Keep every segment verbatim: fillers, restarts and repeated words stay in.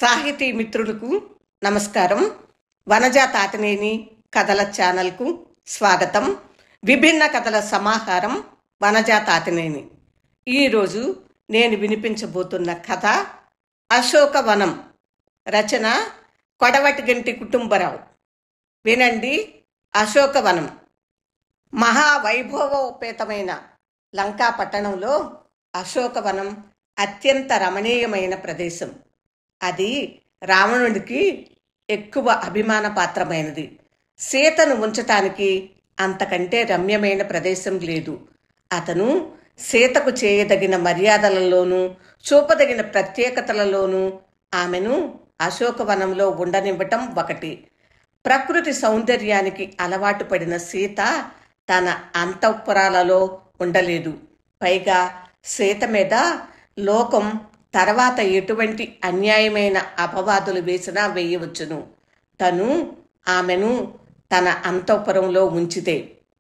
సాహితీ మిత్రులకు నమస్కారం. వనజ తాతినేని కథల ఛానల్కు స్వాగతం. విభిన్న కథల సమాహారం వనజ తాతినేని. ఈరోజు నేను వినిపించబోతున్న కథ అశోకవనం. రచన కొడవటిగంటి కుటుంబరావు. వినండి. అశోకవనం. మహావైభవోపేతమైన లంకా పట్టణంలో అశోకవనం అత్యంత రమణీయమైన ప్రదేశం. అది రావణుడికి ఎక్కువ అభిమాన పాత్రమైనది. సీతను ఉంచటానికి అంతకంటే రమ్యమైన ప్రదేశం లేదు. అతను సీతకు చేయదగిన మర్యాదలలోనూ చూపదగిన ప్రత్యేకతలలోనూ ఆమెను అశోకవనంలో ఉండనివ్వటం ఒకటి. ప్రకృతి సౌందర్యానికి అలవాటు పడిన సీత తన అంతఃపురాలలో ఉండలేదు. పైగా సీత మీద లోకం తర్వాత ఎటువంటి అన్యాయమైన అపవాదులు వేసినా వేయవచ్చును. తను ఆమెను తన అంతఃపురంలో ఉంచితే.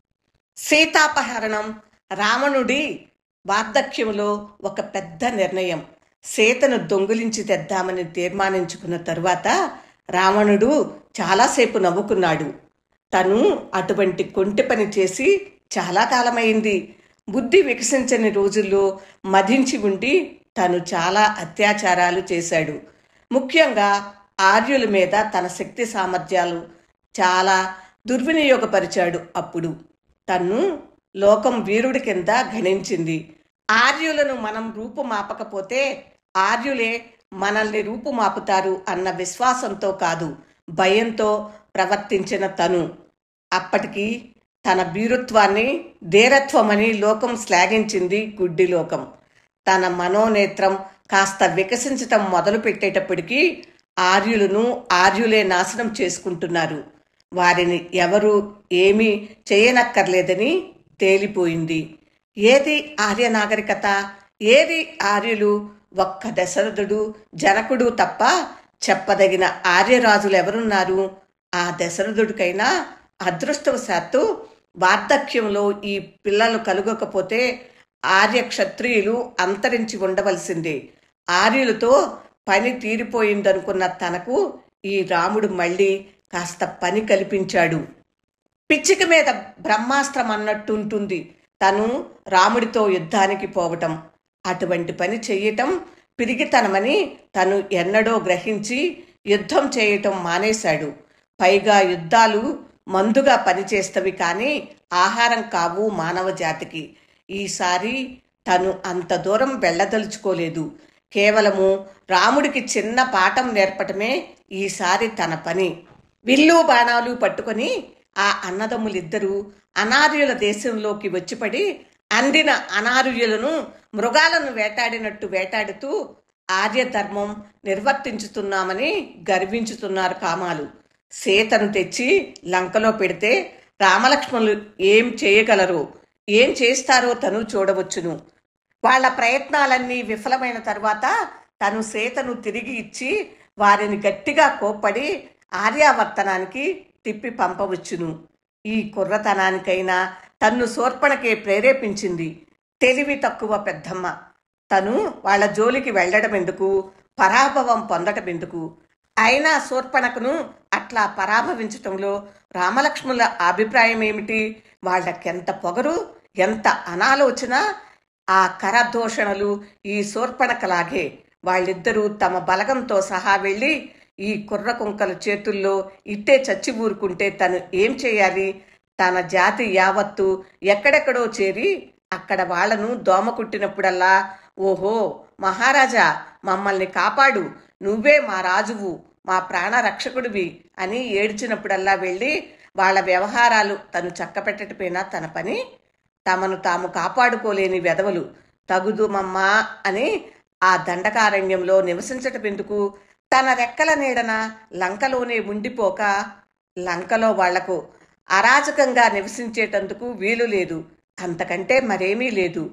సీతాపహరణం రావణుడి వార్ధక్యంలో ఒక పెద్ద నిర్ణయం. సీతను దొంగిలించి తెద్దామని తీర్మానించుకున్న తరువాత రావణుడు చాలాసేపు నవ్వుకున్నాడు. తను అటువంటి కొంటి పని చేసి చాలా కాలమైంది. బుద్ధి వికసించని రోజుల్లో మదించి ఉండి తను చాలా అత్యాచారాలు చేశాడు. ముఖ్యంగా ఆర్యుల మీద తన శక్తి సామర్థ్యాలు చాలా దుర్వినియోగపరిచాడు. అప్పుడు తన్ను లోకం వీరుడి కింద గణించింది. ఆర్యులను మనం రూపుమాపకపోతే ఆర్యులే మనల్ని రూపుమాపుతారు అన్న విశ్వాసంతో కాదు, భయంతో ప్రవర్తించిన తను అప్పటికి తన భీరుత్వాన్ని ధీరత్వమని లోకం శ్లాఘించింది. గుడ్డి లోకం. తన మనోనేత్రం కాస్త వికసించటం మొదలు పెట్టేటప్పటికీ ఆర్యులను ఆర్యులే నాశనం చేసుకుంటున్నారు. వారిని ఎవరు ఏమీ చేయనక్కర్లేదని తేలిపోయింది. ఏది ఆర్య నాగరికత, ఏది ఆర్యులు? ఒక్క దశరథుడు జనకుడు తప్ప చెప్పదగిన ఆర్యరాజులు ఎవరున్నారు? ఆ దశరథుడికైనా అదృష్టవశాత్తు వార్ధక్యంలో ఈ పిల్లలు కలుగకపోతే ఆర్య క్షత్రియులు అంతరించి ఉండవలసిందే. ఆర్యులతో పని తీరిపోయిందనుకున్న తనకు ఈ రాముడు మళ్ళీ కాస్త పని కల్పించాడు. పిచ్చిక మీద బ్రహ్మాస్త్రం అన్నట్టుంటుంది తను రాముడితో యుద్ధానికి పోవటం. అటువంటి పని చెయ్యటం పిరిగితనమని తను ఎన్నడో గ్రహించి యుద్ధం చేయటం మానేశాడు. పైగా యుద్ధాలు మందుగా పనిచేస్తవి కానీ ఆహారం కావు మానవ జాతికి. ఈసారి తను అంత దూరం వెళ్ళదలుచుకోలేదు. కేవలము రాముడికి చిన్న పాఠం నేర్పటమే ఈసారి తన పని. విల్లు బాణాలు పట్టుకొని ఆ అన్నదమ్ములిద్దరూ అనార్యుల దేశంలోకి వచ్చిపడి అందిన అనార్యులను మృగాలను వేటాడినట్టు వేటాడుతూ ఆర్యధర్మం నిర్వర్తించుతున్నామని గర్వించుతున్నారు కామాలు. సీతను తెచ్చి లంకలో పెడితే రామలక్ష్మణులు ఏం చేయగలరు, ఏం చేస్తారో తను చూడవచ్చును. వాళ్ళ ప్రయత్నాలన్నీ విఫలమైన తర్వాత తను సీతను తిరిగి ఇచ్చి వారిని గట్టిగా కోప్పడి ఆర్యావర్తనానికి తిప్పి పంపవచ్చును. ఈ కుర్రతనానికైనా తన్ను శూర్పణకే ప్రేరేపించింది తెలివి తక్కువ పెద్దమ్మ. తను వాళ్ళ జోలికి వెళ్ళడం ఎందుకు, పరాభవం పొందటం ఎందుకు? అయినా శూర్పణకును అట్లా పరాభవించటంలో రామలక్ష్మణుల అభిప్రాయం ఏమిటి? వాళ్ళకెంత పొగరు, ఎంత అనాలోచన! ఆ కరదూషణలు ఈ శూర్పణకలాగే. వాళ్ళిద్దరూ తమ బలగంతో సహా వెళ్ళి ఈ కుర్ర కుంకల చేతుల్లో ఇట్టే చచ్చి ఊరుకుంటే తను ఏం చేయాలి? తన జాతి యావత్తు ఎక్కడెక్కడో చేరి అక్కడ వాళ్లను దోమ కుట్టినప్పుడల్లా ఓహో మహారాజా, మమ్మల్ని కాపాడు, నువ్వే మా రాజువు, మా ప్రాణ రక్షకుడివి అని ఏడ్చినప్పుడల్లా వెళ్ళి వాళ్ళ వ్యవహారాలు తను చక్కపెట్టటమేనా తన పని? తమను తాము కాపాడుకోలేని వెధవలు తగుదుమమ్మా అని ఆ దండకారణ్యంలో నివసించటమెందుకు? తన రెక్కల నీడన లంకలోనే ఉండిపోక లంకలో వాళ్లకు అరాచకంగా నివసించేటందుకు వీలు లేదు. అంతకంటే మరేమీ లేదు.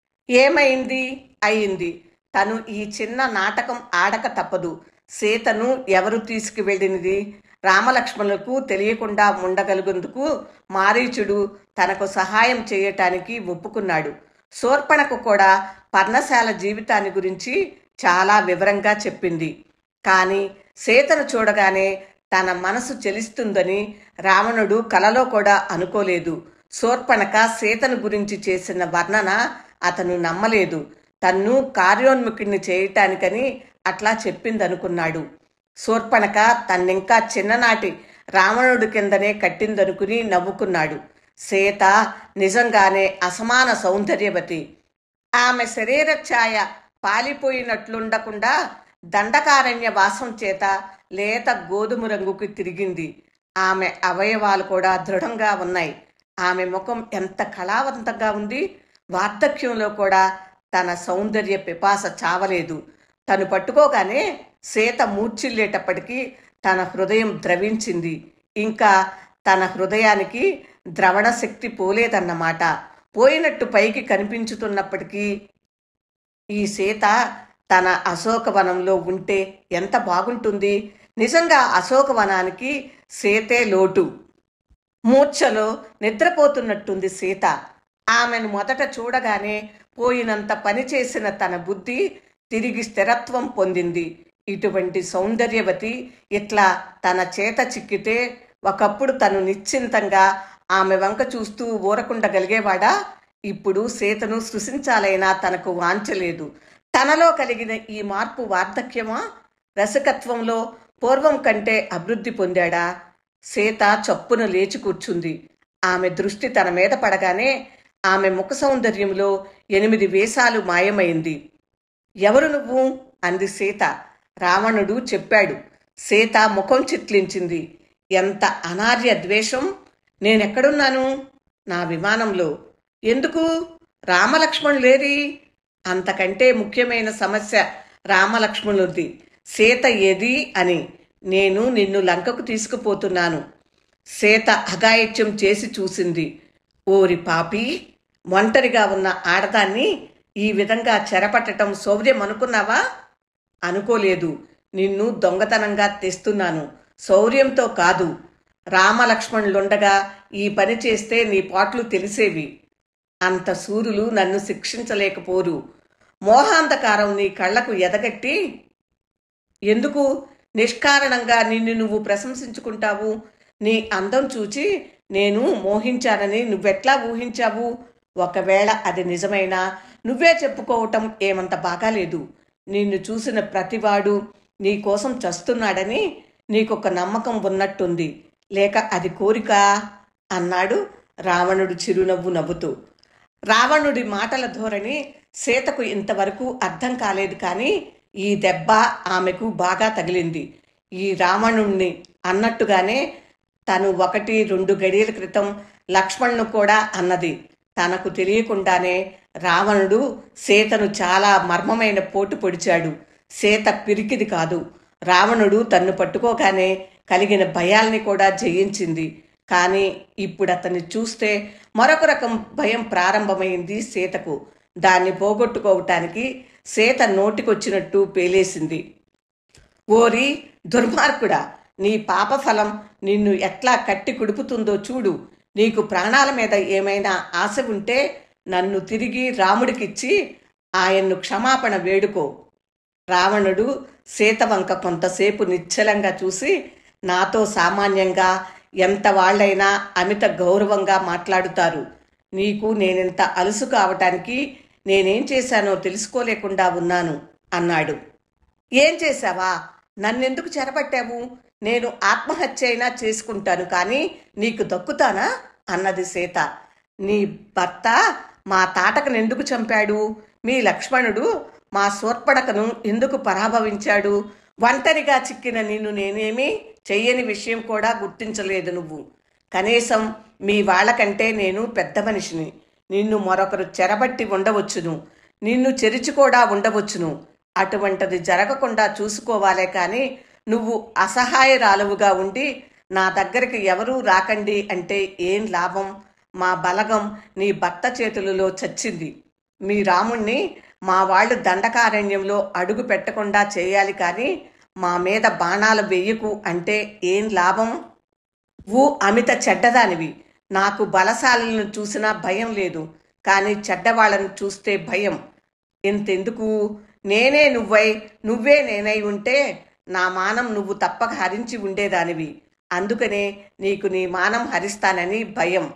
ఏమైంది? అయింది. తను ఈ చిన్న నాటకం ఆడక తప్పదు. సీతను ఎవరు తీసుకువెళ్ళినది? రామలక్ష్మణులకు తెలియకుండా ఉండగలిగేందుకు మారీచుడు తనకు సహాయం చేయటానికి ఒప్పుకున్నాడు. శూర్పణకు కూడా పర్ణశాల జీవితాన్ని గురించి చాలా వివరంగా చెప్పింది. కాని సీతను చూడగానే తన మనసు చెలిస్తుందని రావణుడు కలలో కూడా అనుకోలేదు. శూర్పణఖ సీతను గురించి చేసిన వర్ణన అతను నమ్మలేదు. తన్ను కార్యోన్ముఖుణ్ణి చేయటానికని అట్లా చెప్పిందనుకున్నాడు. శూర్పణఖ తన్నింకా చిన్ననాటి రావణుడి కిందనే కట్టిందనుకుని నవ్వుకున్నాడు. సీత నిజంగానే అసమాన సౌందర్యవతి. ఆమె శరీర ఛాయ పాలిపోయినట్లుండకుండా దండకారణ్య వాసం చేత లేత గోధుమ రంగుకి తిరిగింది. ఆమె అవయవాలు కూడా దృఢంగా ఉన్నాయి. ఆమె ముఖం ఎంత కళావంతంగా ఉంది. వార్ధక్యంలో కూడా తన సౌందర్య పిపాస చావలేదు. తను పట్టుకోగానే సీత మూర్ఛిల్లేటప్పటికీ తన హృదయం ద్రవించింది. ఇంకా తన హృదయానికి ద్రవణ శక్తి పోలేదన్నమాట. పోయినట్టు పైకి కనిపించుతున్నప్పటికీ ఈ సీత తన అశోకవనంలో ఉంటే ఎంత బాగుంటుంది. నిజంగా అశోకవనానికి సీతే లోటు. మూర్ఛలో నిద్రపోతున్నట్టుంది సీత. ఆమెను మొదట చూడగానే పోయినంత పనిచేసిన తన బుద్ధి తిరిగి స్థిరత్వం పొందింది. ఇటువంటి సౌందర్యవతి ఇట్లా తన చేత చిక్కితే ఒకప్పుడు తను నిశ్చింతంగా ఆమె వంక చూస్తూ ఊరకుండగలిగేవాడా? ఇప్పుడు సీతను సృశించాలైనా తనకు వాంచలేదు. తనలో కలిగిన ఈ మార్పు వార్ధక్యమా? రసికత్వంలో పూర్వం కంటే అభివృద్ధి పొందాడా? సీత చప్పున లేచి కూర్చుంది. ఆమె దృష్టి తన మీద పడగానే ఆమె ముఖ సౌందర్యంలో ఎనిమిది వేషాలు మాయమైంది. ఎవరు నువ్వు? అంది సీత. రావణుడు చెప్పాడు. సీత ముఖం చిట్లించింది. ఎంత అనార్య ద్వేషం! నేనెక్కడున్నాను? నా విమానంలో. ఎందుకు? రామలక్ష్మణులేరి? అంతకంటే ముఖ్యమైన సమస్య రామలక్ష్మణుడిది. సీత ఏది అని. నేను నిన్ను లంకకు తీసుకుపోతున్నాను. సీత అఘాయిత్యం చేసి చూసింది. ఓరి పాపి! ఒంటరిగా ఉన్న ఆడదాన్ని ఈ విధంగా చెరపట్టడం శౌర్యం అనుకున్నావా? అనుకోలేదు. నిన్ను దొంగతనంగా తెస్తున్నాను, శౌర్యంతో కాదు. రామలక్ష్మణులుండగా ఈ పని చేస్తే నీ పాట్లు తెలిసేవి. అంత సూరులు నన్ను శిక్షించలేకపోరు. మోహాంధకారం నీ కళ్లకు ఎదగట్టి ఎందుకు నిష్కారణంగా నిన్ను నువ్వు ప్రశంసించుకుంటావు? నీ అందం చూచి నేను మోహించానని నువ్వెట్లా ఊహించావు? ఒకవేళ అది నిజమైనా నువ్వే చెప్పుకోవటం ఏమంత బాగాలేదు. నిన్ను చూసిన ప్రతివాడు నీ కోసం చస్తున్నాడని నీకొక నమ్మకం ఉన్నట్టుంది. లేక అది కోరిక? అన్నాడు రావణుడు చిరునవ్వు నవ్వుతూ. రావణుడి మాటల ధోరణి సీతకు ఇంతవరకు అర్థం కాలేదు. కానీ ఈ దెబ్బ ఆమెకు బాగా తగిలింది. ఈ రావణుణ్ణి అన్నట్టుగానే తను ఒకటి రెండు గడియల క్రితం లక్ష్మణ్ను కూడా అన్నది. తనకు తెలియకుండానే రావణుడు సీతను చాలా మర్మమైన పోటు పొడిచాడు. సీత పిరికిది కాదు. రావణుడు తన్ను పట్టుకోగానే కలిగిన భయాల్ని కూడా జయించింది. కానీ ఇప్పుడు అతన్ని చూస్తే మరొక రకం భయం ప్రారంభమైంది సీతకు. దాన్ని పోగొట్టుకోవటానికి సీత నోటికొచ్చినట్టు పేలేసింది. ఓరి దుర్మార్గుడా! నీ పాపఫలం నిన్ను ఎట్లా కట్టి కుడుపుతుందో చూడు. నీకు ప్రాణాల మీద ఏమైనా ఆశ ఉంటే నన్ను తిరిగి రాముడికిచ్చి ఆయన్ను క్షమాపణ వేడుకో. రావణుడు సీత వంక కొంతసేపు నిశ్చలంగా చూసి, నాతో సామాన్యంగా ఎంత వాళ్ళైనా అమిత గౌరవంగా మాట్లాడుతారు. నీకు నేనింత అలుసు కావటానికి నేనేం చేశానో తెలుసుకోలేకుండా ఉన్నాను అన్నాడు. ఏం చేశావా? నన్నెందుకు చెరపట్టావు? నేను ఆత్మహత్య అయినా చేసుకుంటాను, కానీ నీకు దక్కుతానా? అన్నది సీత. నీ భర్త మా తాటకను ఎందుకు చంపాడు? మీ లక్ష్మణుడు మా శూర్పణఖను ఎందుకు పరాభవించాడు? ఒంటరిగా చిక్కిన నిన్ను నేనేమీ చెయ్యని విషయం కూడా గుర్తించలేదు నువ్వు. కనీసం మీ వాళ్ళకంటే నేను పెద్ద మనిషిని. నిన్ను మరొకరు చెరబట్టి ఉండవచ్చును, నిన్ను చెరిచి కూడా ఉండవచ్చును. అటువంటిది జరగకుండా చూసుకోవాలే కానీ నువ్వు అసహాయరాలువుగా ఉండి నా దగ్గరికి ఎవరూ రాకండి అంటే ఏం లాభం? మా బలగం నీ భర్త చేతులలో చచ్చింది. మీ రాముణ్ణి మా వాళ్ళు దండకారణ్యంలో అడుగు పెట్టకుండా చేయాలి, కానీ మా మీద బాణాలు వెయ్యకు అంటే ఏం లాభం? ఊ అమిత చెడ్డదానివి. నాకు బలశాలను చూసినా భయం లేదు, కానీ చెడ్డవాళ్ళను చూస్తే భయం. ఇంతెందుకు? నేనే నువ్వై నువ్వే నేనై ఉంటే నా మానం నువ్వు తప్పక హరించి ఉండేదానివి. అందుకనే నీకు నీ మానం హరిస్తానని భయం.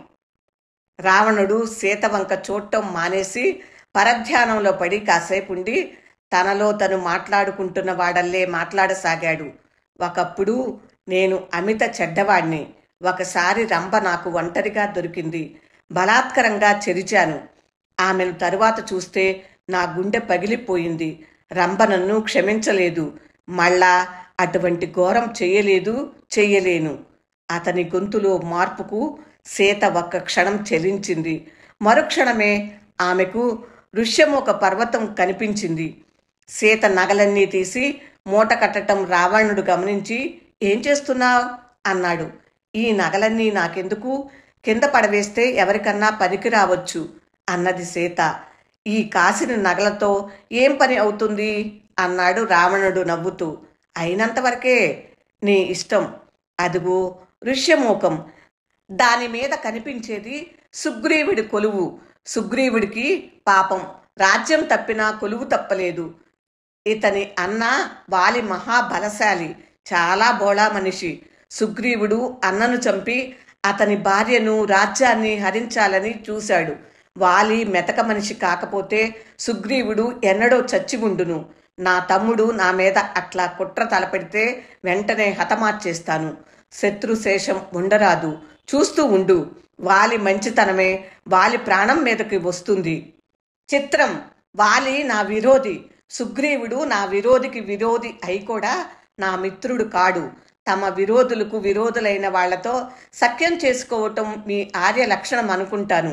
రావణుడు సీత వంక చూడటం మానేసి పరధ్యానంలో పడి కాసేపుండి తనలో తను మాట్లాడుకుంటున్న వాడల్లే మాట్లాడసాగాడు. ఒకప్పుడు నేను అమిత చెడ్డవాణ్ణి. ఒకసారి రంభ నాకు ఒంటరిగా దొరికింది. బలాత్కరంగా చెరిచాను. ఆమెను తరువాత చూస్తే నా గుండె పగిలిపోయింది. రంభ నన్ను క్షమించలేదు. మళ్ళా అటువంటి ఘోరం చెయ్యలేదు, చెయ్యలేను. అతని గొంతులో మార్పుకు సీత ఒక్క క్షణం చెలించింది. మరుక్షణమే ఆమెకు ఋష్యమూక పర్వతం కనిపించింది. సీత నగలన్నీ తీసి మూట కట్టడం రావణుడు గమనించి, ఏం చేస్తున్నావు అన్నాడు. ఈ నగలన్నీ నాకెందుకు, కింద పడవేస్తే ఎవరికన్నా పనికి రావచ్చు అన్నది సీత. ఈ కాసిన నగలతో ఏం పని అవుతుంది అన్నాడు రావణుడు నవ్వుతూ. అయినంతవరకే, నీ ఇష్టం. అదుగో ఋష్యమూకం. దాని మీద కనిపించేది సుగ్రీవుడి కొలువు. సుగ్రీవుడికి పాపం రాజ్యం తప్పినా కొలువు తప్పలేదు. ఇతని అన్న వాలి మహాబలశాలి, చాలా బోళా మనిషి. సుగ్రీవుడు అన్నను చంపి అతని భార్యను రాజ్యాన్ని హరించాలని చూశాడు. వాలి మెతక మనిషి కాకపోతే సుగ్రీవుడు ఎన్నడో చచ్చి ఉండును. నా తమ్ముడు నా మీద అట్లా కుట్ర తలపెడితే వెంటనే హతమార్చేస్తాను. శత్రుశేషం ఉండరాదు. చూస్తూ ఉండు. వాలి మంచితనమే వాలి ప్రాణం మీదకి వస్తుంది. చిత్రం, వాలి నా విరోధి. సుగ్రీవుడు నా విరోధికి విరోధి అయి కూడా నా మిత్రుడు కాడు. తమ విరోధులకు విరోధులైన వాళ్లతో సఖ్యం చేసుకోవటం మీ ఆర్య లక్షణం అనుకుంటాను.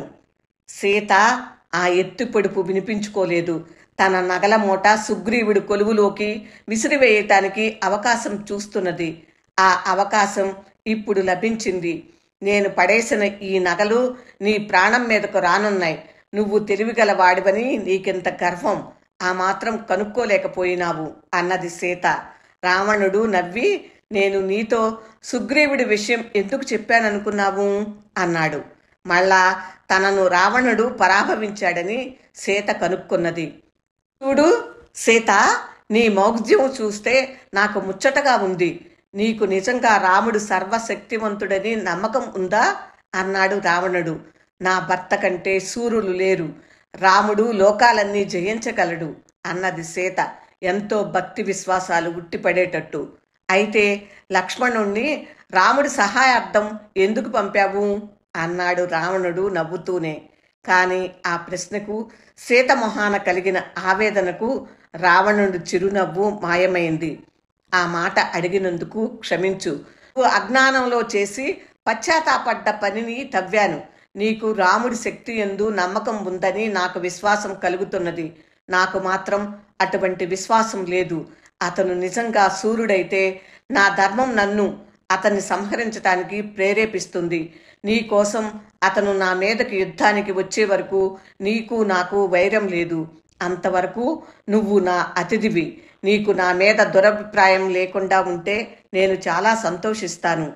సీత ఆ ఎత్తు పొడుపు వినిపించుకోలేదు. తన నగల మూట సుగ్రీవుడి కొలువులోకి విసిరివేయటానికి అవకాశం చూస్తున్నది. ఆ అవకాశం ఇప్పుడు లభించింది. నేను పడేసిన ఈ నగలు నీ ప్రాణం మీదకు రానున్నాయి. నువ్వు తెలివిగల వాడివని నీకింత గర్వం. ఆ మాత్రం కనుక్కోలేకపోయినావు అన్నది సీత. రావణుడు నవ్వి, నేను నీతో సుగ్రీవుడి విషయం ఎందుకు చెప్పాననుకున్నావు అన్నాడు. మళ్ళా తనను రావణుడు పరాభవించాడని సీత కనుక్కున్నది. చూడు సీత, నీ మౌగ్ధ్యం చూస్తే నాకు ముచ్చటగా ఉంది. నీకు నిజంగా రాముడు సర్వశక్తివంతుడని నమ్మకం ఉందా అన్నాడు రావణుడు. నా భర్త కంటే శూరులు లేరు. రాముడు లోకాలన్నీ జయించగలడు అన్నది సీత ఎంతో భక్తి విశ్వాసాలు ఉట్టిపడేటట్టు. అయితే లక్ష్మణుణ్ణి రాముడి సహాయార్థం ఎందుకు పంపావు అన్నాడు రావణుడు నవ్వుతూనే. కానీ ఆ ప్రశ్నకు సీత మొహాన కలిగిన ఆవేదనకు రావణుడు చిరునవ్వు మాయమైంది. ఆ మాట అడిగినందుకు క్షమించు. అజ్ఞానంలో చేసి పశ్చాత్తాపడ్డ పనిని తవ్వాను. నీకు రాముడి శక్తి యందు నమ్మకం ఉందని నాకు విశ్వాసం కలుగుతున్నది. నాకు మాత్రం అటువంటి విశ్వాసం లేదు. అతను నిజంగా సూర్యుడైతే నా ధర్మం నన్ను అతన్ని సంహరించటానికి ప్రేరేపిస్తుంది. నీ కోసం అతను నా మీదకి యుద్ధానికి వచ్చే వరకు నీకు నాకు వైరం లేదు. అంతవరకు నువ్వు నా అతిథివి. నీకు నా మీద దురభిప్రాయం లేకుండా ఉంటే నేను చాలా సంతోషిస్తాను.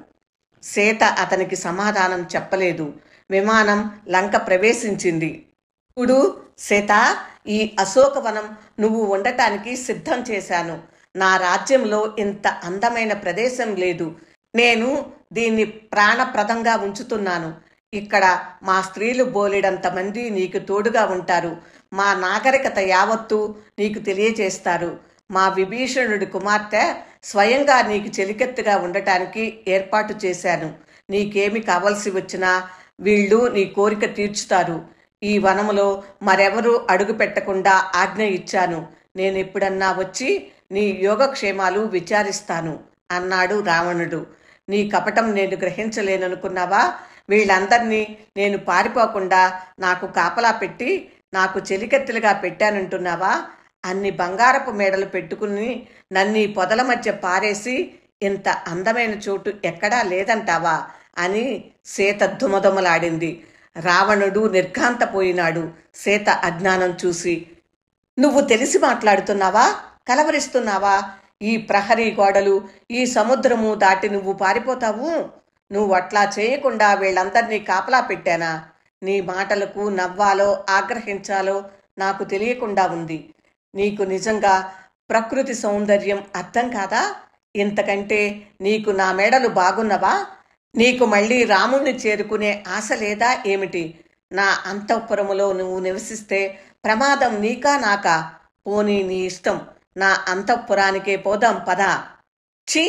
సీత అతనికి సమాధానం చెప్పలేదు. విమానం లంక ప్రవేశించింది. ఇప్పుడు సీత, ఈ అశోకవనం నువ్వు ఉండటానికి సిద్ధం చేశాను. నా రాజ్యంలో ఇంత అందమైన ప్రదేశం లేదు. నేను దీన్ని ప్రాణప్రదంగా ఉంచుతున్నాను. ఇక్కడ మా స్త్రీలు బోలెడంత మంది నీకు తోడుగా ఉంటారు. మా నాగరికత యావత్తు నీకు తెలియజేస్తారు. మా విభీషణుడి కుమార్తె స్వయంగా నీకు చెలికెత్తుగా ఉండటానికి ఏర్పాటు చేశాను. నీకేమి కావలసి వచ్చినా వీళ్ళు నీ కోరిక తీర్చుతారు. ఈ వనములో మరెవరూ అడుగు పెట్టకుండా ఆజ్ఞ ఇచ్చాను. నేను ఎప్పుడన్నా వచ్చి నీ యోగక్షేమాలు విచారిస్తాను అన్నాడు రావణుడు. నీ కపటం నేను గ్రహించలేననుకున్నావా? వీళ్ళందరినీ నేను పారిపోకుండా నాకు కాపలా పెట్టి నాకు చెలికెత్తులుగా పెట్టానంటున్నావా? అన్ని బంగారపు మేడలు పెట్టుకుని నన్ను పొదల మధ్య పారేసి ఇంత అందమైన చోటు ఎక్కడా లేదంటావా అని సీత దుమదుమలాడింది. రావణుడు నిర్ఘాంతపోయినాడు సీత అజ్ఞానం చూసి. నువ్వు తెలిసి మాట్లాడుతున్నావా? కలవరిస్తున్నావా? ఈ ప్రహరీ గోడలు, ఈ సముద్రము దాటి నువ్వు పారిపోతావు? నువ్వు అట్లా చేయకుండా వీళ్ళందరినీ కాపలా పెట్టానా? నీ మాటలకు నవ్వాలో ఆగ్రహించాలో నాకు తెలియకుండా ఉంది. నీకు నిజంగా ప్రకృతి సౌందర్యం అర్థం కాదా? ఇంతకంటే నీకు నా మేడలు బాగున్నవా? నీకు మళ్ళీ రాముణ్ణి చేరుకునే ఆశ లేదా ఏమిటి? నా అంతఃపురములో నువ్వు నివసిస్తే ప్రమాదం నీకా నాకా? పోనీ నీ ఇష్టం, నా అంతఃపురానికే పోదాం పదా. ఛీ,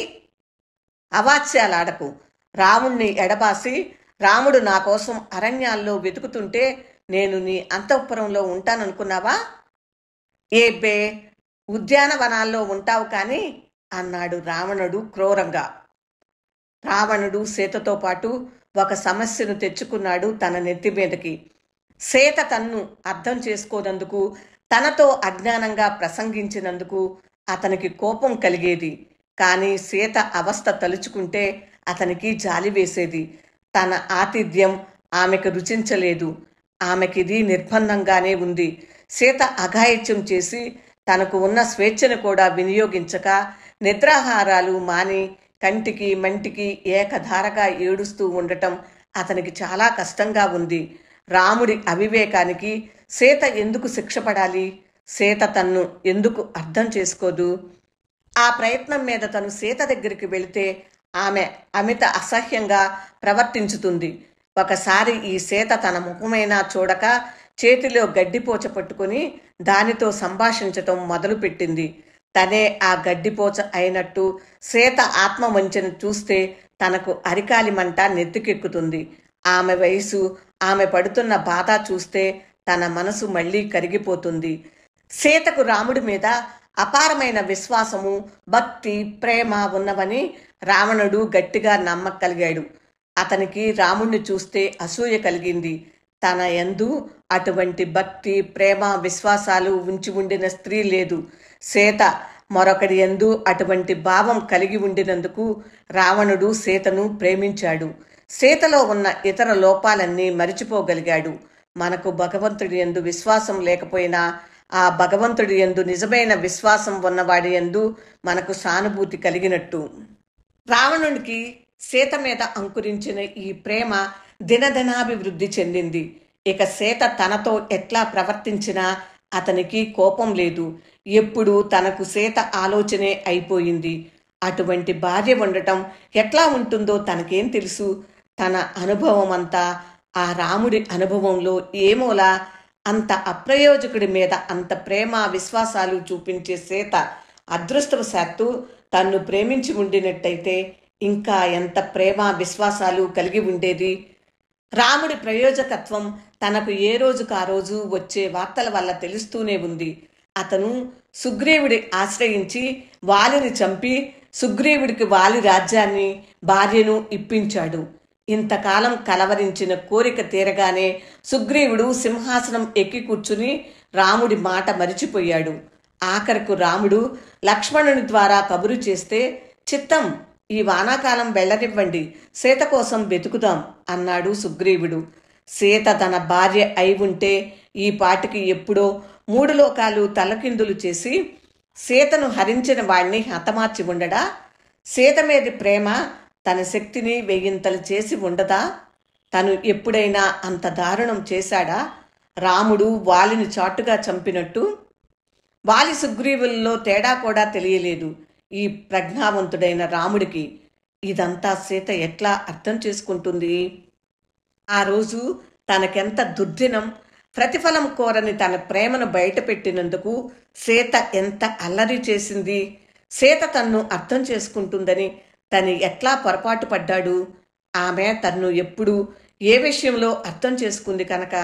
అవాచ్యాలాడకు. రాముణ్ణి ఎడబాసి రాముడు నా కోసం అరణ్యాల్లో వెతుకుతుంటే నేను నీ అంతఃపురంలో ఉంటాననుకున్నావా? ఏ బే, ఉద్యానవనాల్లో ఉంటావు కానీ అన్నాడు రావణుడు క్రూరంగా. రావణుడు సీతతో పాటు ఒక సమస్యను తెచ్చుకున్నాడు తన నెత్తి మీదకి. సీత తన్ను అర్థం చేసుకోనందుకు, తనతో అజ్ఞానంగా ప్రసంగించినందుకు అతనికి కోపం కలిగేది. కానీ సీత అవస్థ తలుచుకుంటే అతనికి జాలి వేసేది. తన ఆతిథ్యం ఆమెకు రుచించలేదు. ఆమెకిది నిర్బంధంగానే ఉంది. సీత అఘాయిత్యం చేసి తనకు ఉన్న స్వేచ్ఛను కూడా వినియోగించక నిద్రాహారాలు మాని కంటికి మంటికి ఏకధారగా ఏడుస్తూ ఉండటం అతనికి చాలా కష్టంగా ఉంది. రాముడి అవివేకానికి సీత ఎందుకు శిక్ష పడాలి? సీత తన్ను ఎందుకు అర్థం చేసుకోదు? ఆ ప్రయత్నం మీద తను సీత దగ్గరికి వెళితే ఆమె అమిత అసహ్యంగా ప్రవర్తించుతుంది. ఒకసారి ఈ సీత తన ముఖమైనా చూడక చేతిలో గడ్డిపోచ పట్టుకుని దానితో సంభాషించటం మొదలుపెట్టింది. తనే ఆ గడ్డిపోచ అయినట్టు సీత ఆత్మవంచన చూస్తే తనకు అరికాలి మంట నెత్తికెక్కుతుంది. ఆమె వయసు, ఆమె పడుతున్న బాధ చూస్తే తన మనసు మళ్ళీ కరిగిపోతుంది. సీతకు రాముడి మీద అపారమైన విశ్వాసము, భక్తి, ప్రేమ ఉన్నవని రావణుడు గట్టిగా నమ్మగలిగాడు. అతనికి రాముణ్ణి చూస్తే అసూయ కలిగింది. తన యందు అటువంటి భక్తి, ప్రేమ, విశ్వాసాలు ఉంచి ఉండిన స్త్రీ లేదు. సీత మరొకడి యందు అటువంటి భావం కలిగి ఉండినందుకు రావణుడు సీతను ప్రేమించాడు. సీతలో ఉన్న ఇతర లోపాలన్నీ మరిచిపోగలిగాడు. మనకు భగవంతుడి యందు విశ్వాసం లేకపోయినా ఆ భగవంతుడి యందు నిజమైన విశ్వాసం ఉన్నవాడి యందు మనకు సానుభూతి కలిగినట్టు. రావణునికి సీత మీద అంకురించిన ఈ ప్రేమ దినదినాభివృద్ధి చెందింది. ఇక సీత తనతో ఎట్లా ప్రవర్తించినా అతనికి కోపం లేదు. ఎప్పుడు తనకు సీత ఆలోచనే అయిపోయింది. అటువంటి భార్య ఉండటం ఎట్లా ఉంటుందో తనకేం తెలుసు? తన అనుభవం అంతా ఆ రాముడి అనుభవంలో ఏమోలా అంత అప్రయోజకుడి మీద అంత ప్రేమ, విశ్వాసాలు చూపించే సీత అదృష్టవశాత్తు తన్ను ప్రేమించి ఉండినట్టయితే ఇంకా ఎంత ప్రేమ, విశ్వాసాలు కలిగి ఉండేది. రాముడి ప్రయోజకత్వం తనకు ఏ రోజుకు ఆ రోజు వచ్చే వార్తల వల్ల తెలుస్తూనే ఉంది. అతను సుగ్రీవుడి ఆశ్రయించి వాలిని చంపి సుగ్రీవుడికి వాలి రాజ్యాన్ని, భార్యను ఇప్పించాడు. ఇంతకాలం కలవరించిన కోరిక తీరగానే సుగ్రీవుడు సింహాసనం ఎక్కి కూర్చుని రాముడి మాట మరిచిపోయాడు. ఆఖరకు రాముడు లక్ష్మణుని ద్వారా కబురు చేస్తే, చిత్తం, ఈ వానాకాలం వెళ్ళనివ్వండి, సీత కోసం వెతుకుదాం అన్నాడు సుగ్రీవుడు. సీత తన భార్య అయి ఉంటే ఈ పాటికి ఎప్పుడో మూడు లోకాలు తలకిందులు చేసి సీతను హరించిన వాణ్ణి హతమార్చి ఉండడా? సీత మీద ప్రేమ తన శక్తిని వెయ్యింతలు చేసి ఉండదా? తను ఎప్పుడైనా అంత దారుణం చేశాడా? రాముడు వాలిని చాటుగా చంపినట్టు వాలి సుగ్రీవుల్లో తేడా కూడా తెలియలేదు ఈ ప్రజ్ఞావంతుడైన రాముడికి. ఇదంతా సీత ఎట్లా అర్థం చేసుకుంటుంది? ఆ రోజు తనకెంత దుర్దినం. ప్రతిఫలం కోరని తన ప్రేమను బయటపెట్టినందుకు సీత ఎంత అల్లరి చేసింది. సీత తన్ను అర్థం చేసుకుంటుందని తను ఎట్లా పొరపాటు పడ్డాడు? ఆమె తన్ను ఎప్పుడు ఏ విషయంలో అర్థం చేసుకుంది కనుక?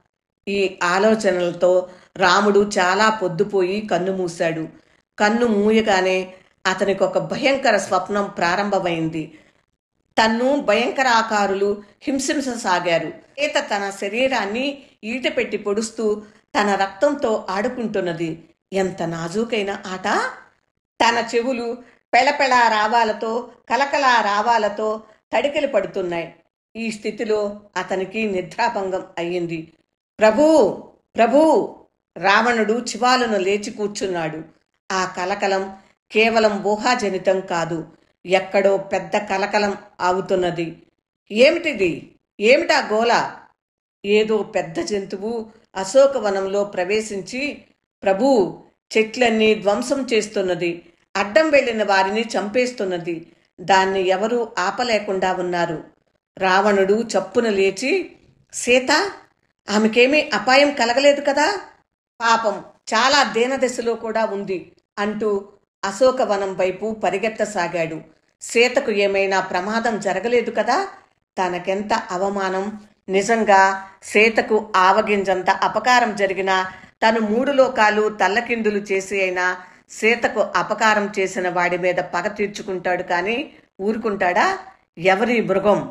ఈ ఆలోచనలతో రాముడు చాలా పొద్దుపోయి కన్ను మూశాడు. కన్ను మూయగానే అతనికి ఒక భయంకర స్వప్నం ప్రారంభమైంది. తన్ను భయంకరాకారులు హింసించసాగారు. సీత తన శరీరాన్ని ఈట పెట్టి పొడుస్తూ తన రక్తంతో ఆడుకుంటున్నది. ఎంత నాజూకైన ఆట! తన చెవులు పెళపెళ రావాలతో, కలకల రావాలతో తడికెలు పడుతున్నాయి. ఈ స్థితిలో అతనికి నిద్రాభంగం అయ్యింది. ప్రభూ, ప్రభూ! రావణుడు చివాలును లేచి కూర్చున్నాడు. ఆ కలకలం కేవలం ఊహాజనితం కాదు, ఎక్కడో పెద్ద కలకలం ఆగుతున్నది. ఏమిటిది? ఏమిటా గోల? ఏదో పెద్ద జంతువు అశోకవనంలో ప్రవేశించి ప్రభూ చెట్లన్నీ ధ్వంసం చేస్తున్నది అడ్డం వెళ్ళిన వారిని చంపేస్తున్నది. దాన్ని ఎవరూ ఆపలేకుండా ఉన్నారు. రావణుడు చప్పున లేచి, సీత, ఆమెకేమీ అపాయం కలగలేదు కదా, పాపం చాలా దీనదశలో కూడా ఉంది అంటూ అశోకవనం వైపు పరిగెత్తసాగాడు. సీతకు ఏమైనా ప్రమాదం జరగలేదు కదా, తనకెంత అవమానం. నిజంగా సీతకు ఆవగింజంత అపకారం జరిగినా తను మూడు లోకాలు తల్లకిందులు చేసి అయినా సీతకు అపకారం చేసిన వాడి మీద పగ తీర్చుకుంటాడు కానీ ఊరుకుంటాడా? ఎవరి మృగం?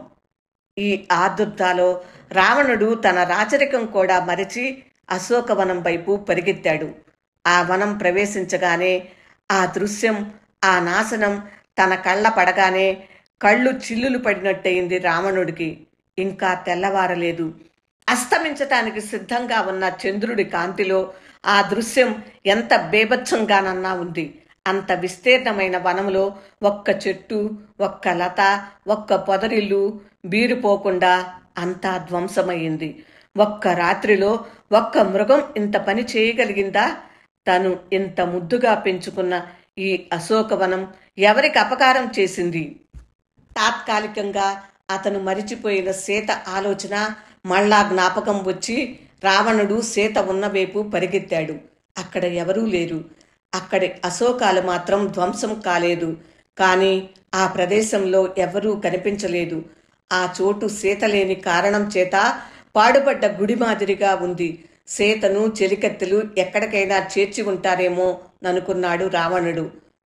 ఈ ఆదుర్దాలో రావణుడు తన రాచరికం కూడా మరిచి అశోకవనం వైపు పరిగెత్తాడు. ఆ వనం ప్రవేశించగానే ఆ దృశ్యం, ఆ నాశనం తన కళ్ళ పడగానే కళ్ళు చిల్లులు పడినట్టయింది రావణుడికి. ఇంకా తెల్లవారలేదు. అస్తమించటానికి సిద్ధంగా ఉన్న చంద్రుడి కాంతిలో ఆ దృశ్యం ఎంత బేభత్సంగానన్నా ఉంది. అంత విస్తీర్ణమైన వనంలో ఒక్క చెట్టు, ఒక్క లత, ఒక్క పొదరిల్లు బీరుపోకుండా అంతా ధ్వంసమయ్యింది. ఒక్క రాత్రిలో ఒక్క మృగం ఇంత పని చేయగలిగిందా? తను ఇంత ముద్దుగా పెంచుకున్న ఈ అశోకవనం ఎవరికి అపకారం చేసింది? తాత్కాలికంగా అతను మరిచిపోయిన సీత ఆలోచన మళ్ళా జ్ఞాపకం వచ్చి రావణుడు సీత ఉన్నవైపు పరిగెత్తాడు. అక్కడ ఎవరూ లేరు. అక్కడి అశోకాలు మాత్రం ధ్వంసం కాలేదు. కానీ ఆ ప్రదేశంలో ఎవరూ కనిపించలేదు. ఆ చోటు సీత లేని కారణం చేత పాడుపడ్డ గుడి మాదిరిగా ఉంది. సీతను చెలికత్తెలు ఎక్కడికైనా చేర్చి ఉంటారేమో ననుకున్నాడు రావణుడు.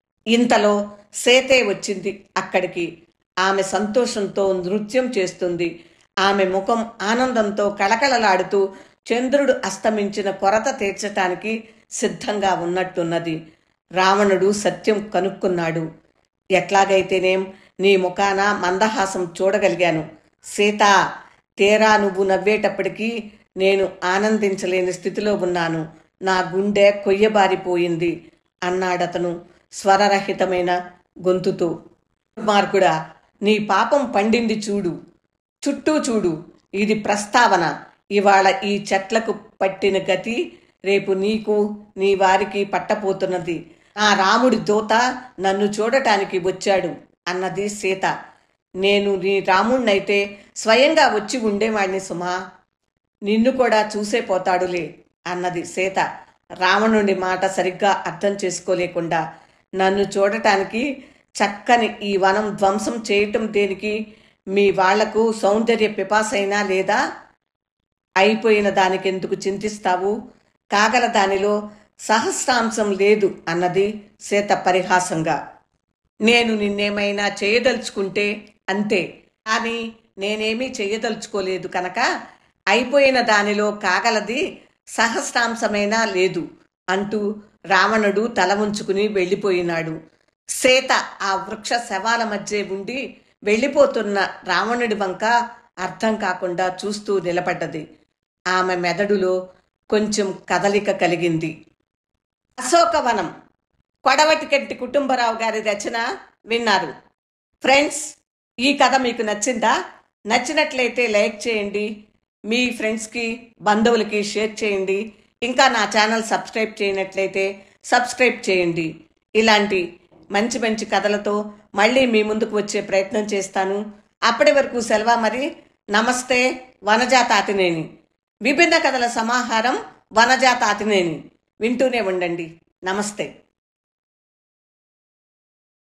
ఇంతలో సీతే వచ్చింది అక్కడికి. ఆమె సంతోషంతో నృత్యం చేస్తుంది. ఆమె ముఖం ఆనందంతో కళకళలాడుతూ చంద్రుడు అస్తమించిన కొరత తీర్చటానికి సిద్ధంగా ఉన్నట్టున్నది. రావణుడు సత్యం కనుక్కున్నాడు. ఎట్లాగైతేనేం నీ ముఖాన మందహాసం చూడగలిగాను సీత. తీరా నువ్వు నవ్వేటప్పటికీ నేను ఆనందించలేని స్థితిలో ఉన్నాను. నా గుండె కొయ్యబారిపోయింది అన్నాడతను స్వరరహితమైన గొంతుతో. మార్కుడా, నీ పాపం పండింది చూడు. చుట్టూ చూడు. ఇది ప్రస్తావన. ఇవాళ ఈ చెట్లకు పట్టిన గతి రేపు నీకు నీ వారికి పట్టపోతున్నది. నా రాముడి దూత నన్ను చూడటానికి వచ్చాడు అన్నది సీత. నేను నీ రాముణ్ణైతే స్వయంగా వచ్చి ఉండేవాణ్ణి సుమా. నిన్ను కూడా చూసే పోతాడులే అన్నది సీత. రావణుడి మాట సరిగ్గా అర్థం చేసుకోలేకుండా, నన్ను చూడటానికి చక్కని ఈ వనం ధ్వంసం చేయటం దేనికి? మీ వాళ్లకు సౌందర్య పిపాసైనా లేదా? అయిపోయిన దానికెందుకు చింతిస్తావు? కాగల దానిలో సహస్రాంశం లేదు అన్నది సీత పరిహాసంగా. నేను నిన్నేమైనా చేయదలుచుకుంటే అంతే, కానీ నేనేమీ చేయదలుచుకోలేదు కనుక అయిపోయిన దానిలో కాగలది సహస్రాంశమైనా లేదు అంటూ రావణుడు తల ఉంచుకుని వెళ్ళిపోయినాడు. సీత ఆ వృక్ష శవాల మధ్య ఉండి వెళ్ళిపోతున్న రావణుడి వంక అర్థం కాకుండా చూస్తూ నిలబడ్డది. ఆమె మెదడులో కొంచెం కదలిక కలిగింది. అశోకవనం, కొడవటిగంటి కుటుంబరావు గారి రచన విన్నారు. ఫ్రెండ్స్, ఈ కథ మీకు నచ్చిందా? నచ్చినట్లయితే లైక్ చేయండి, మీ ఫ్రెండ్స్కి బంధువులకి షేర్ చేయండి. ఇంకా నా ఛానల్ సబ్స్క్రైబ్ చేయనట్లయితే సబ్స్క్రైబ్ చేయండి. ఇలాంటి మంచి మంచి కథలతో మళ్ళీ మీ ముందుకు వచ్చే ప్రయత్నం చేస్తాను. అప్పటి వరకు సెలవు మరి. నమస్తే. వనజా తాతినేని. విభిన్న కథల సమాహారం వనజా తాతినేని. వింటూనే ఉండండి. నమస్తే.